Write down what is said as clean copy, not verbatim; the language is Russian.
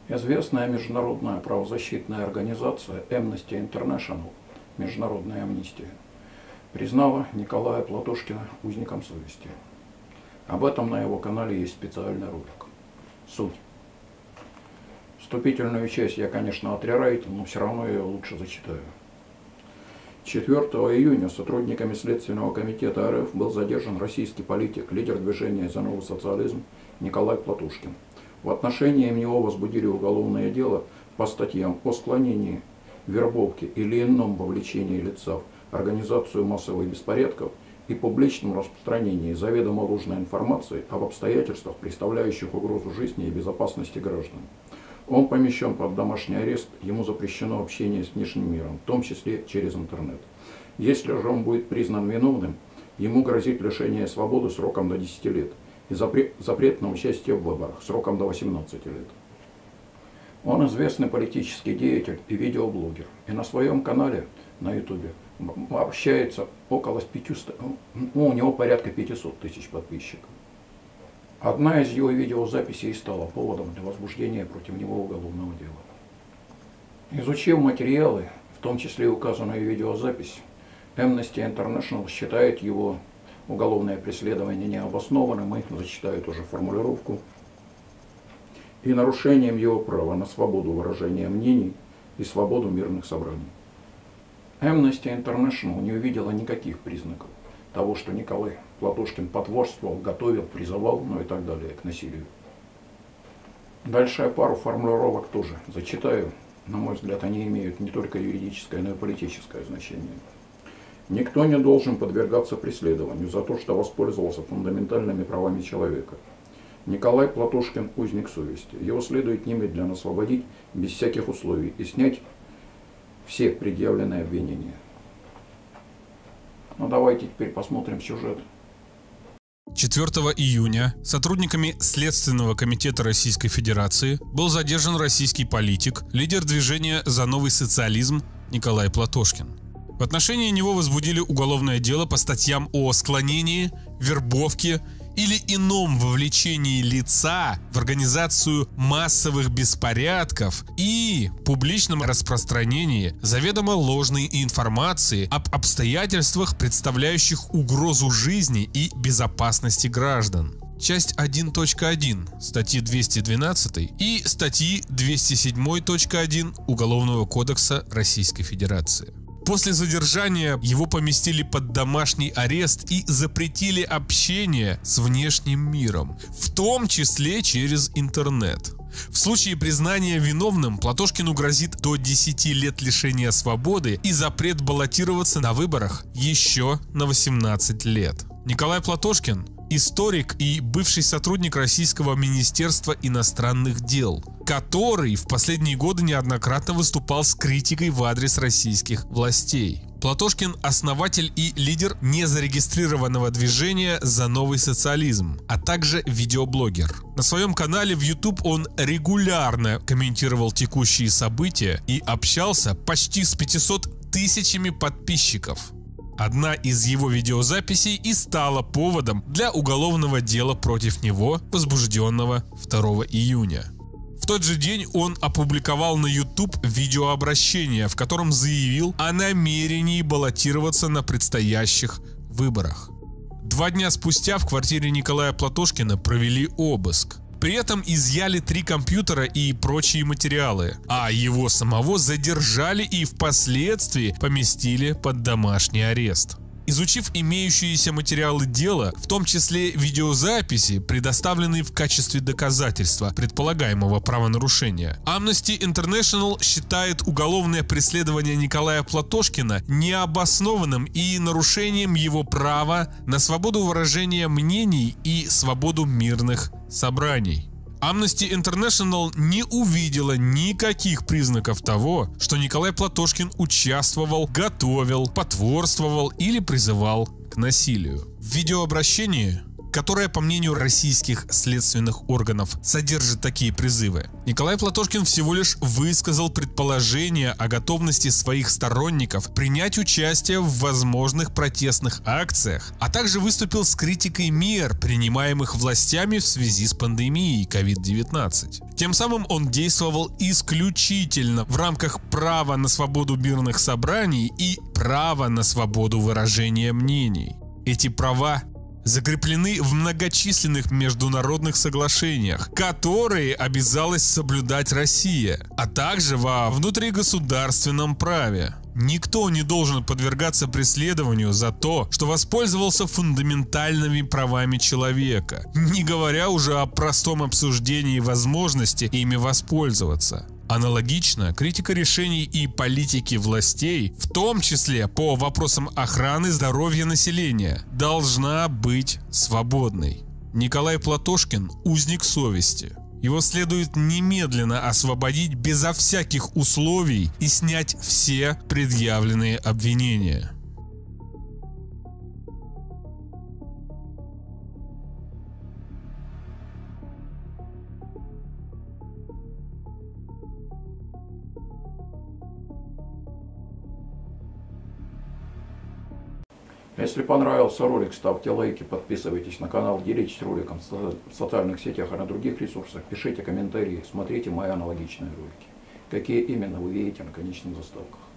Известная международная правозащитная организация Amnesty International, Международная амнистия, признала Николая Платошкина узником совести. Об этом на его канале есть специальный ролик. Суть. Вступительную часть я, конечно, отрераю, но все равно ее лучше зачитаю. 4 июня сотрудниками Следственного комитета РФ был задержан российский политик, лидер движения «За новый социализм» Николай Платошкин. В отношении него возбудили уголовное дело по статьям о склонении, вербовке или ином вовлечении лица в организацию массовых беспорядков и публичном распространении заведомо ложной информации об обстоятельствах, представляющих угрозу жизни и безопасности граждан. Он помещен под домашний арест, ему запрещено общение с внешним миром, в том числе через интернет. Если же он будет признан виновным, ему грозит лишение свободы сроком до 10 лет и запрет на участие в выборах сроком до 18 лет. Он известный политический деятель и видеоблогер, и на своем канале на ютубе общается около 500, у него порядка 500 тысяч подписчиков. Одна из его видеозаписей стала поводом для возбуждения против него уголовного дела. Изучив материалы, в том числе и указанную видеозапись, Amnesty International считает его уголовное преследование необоснованным, и зачитаю тоже формулировку, и нарушением его права на свободу выражения мнений и свободу мирных собраний. Amnesty International не увидела никаких признаков того, что Николай Платошкин потворствовал, готовил, призывал, ну и так далее, к насилию. Дальше я пару формулировок тоже зачитаю. На мой взгляд, они имеют не только юридическое, но и политическое значение. Никто не должен подвергаться преследованию за то, что воспользовался фундаментальными правами человека. Николай Платошкин – узник совести. Его следует немедленно освободить без всяких условий и снять все предъявленные обвинения. Ну давайте теперь посмотрим сюжет. 4 июня сотрудниками Следственного комитета Российской Федерации был задержан российский политик, лидер движения «За новый социализм» Николай Платошкин. В отношении него возбудили уголовное дело по статьям о склонении, вербовке или ином вовлечении лица в организацию массовых беспорядков и публичном распространении заведомо ложной информации об обстоятельствах, представляющих угрозу жизни и безопасности граждан. Часть 1.1 статьи 212 и статьи 207.1 Уголовного кодекса Российской Федерации. После задержания его поместили под домашний арест и запретили общение с внешним миром, в том числе через интернет. В случае признания виновным Платошкину грозит до 10 лет лишения свободы и запрет баллотироваться на выборах еще на 18 лет. Николай Платошкин – историк и бывший сотрудник Российского министерства иностранных дел, который в последние годы неоднократно выступал с критикой в адрес российских властей. Платошкин – основатель и лидер незарегистрированного движения «За новый социализм», а также видеоблогер. На своем канале в YouTube он регулярно комментировал текущие события и общался почти с 500 тысячами подписчиков. Одна из его видеозаписей и стала поводом для уголовного дела против него, возбужденного 2 июня. В тот же день он опубликовал на YouTube видеообращение, в котором заявил о намерении баллотироваться на предстоящих выборах. 2 дня спустя в квартире Николая Платошкина провели обыск. При этом изъяли 3 компьютера и прочие материалы, а его самого задержали и впоследствии поместили под домашний арест. Изучив имеющиеся материалы дела, в том числе видеозаписи, предоставленные в качестве доказательства предполагаемого правонарушения, Amnesty International считает уголовное преследование Николая Платошкина необоснованным и нарушением его права на свободу выражения мнений и свободу мирных собраний. Amnesty International не увидела никаких признаков того, что Николай Платошкин участвовал, готовил, потворствовал или призывал к насилию. В видеообращении которая, по мнению российских следственных органов, содержит такие призывы. Николай Платошкин всего лишь высказал предположение о готовности своих сторонников принять участие в возможных протестных акциях, а также выступил с критикой мер, принимаемых властями в связи с пандемией COVID-19. Тем самым он действовал исключительно в рамках права на свободу мирных собраний и права на свободу выражения мнений. Эти права закреплены в многочисленных международных соглашениях, которые обязалась соблюдать Россия, а также во внутригосударственном праве. Никто не должен подвергаться преследованию за то, что воспользовался фундаментальными правами человека, не говоря уже о простом обсуждении возможности ими воспользоваться. Аналогично, критика решений и политики властей, в том числе по вопросам охраны здоровья населения, должна быть свободной. Николай Платошкин – узник совести. Его следует немедленно освободить безо всяких условий и снять все предъявленные обвинения. Если понравился ролик, ставьте лайки, подписывайтесь на канал, делитесь роликом в социальных сетях и на других ресурсах, пишите комментарии, смотрите мои аналогичные ролики. Какие именно вы видите на конечных заставках.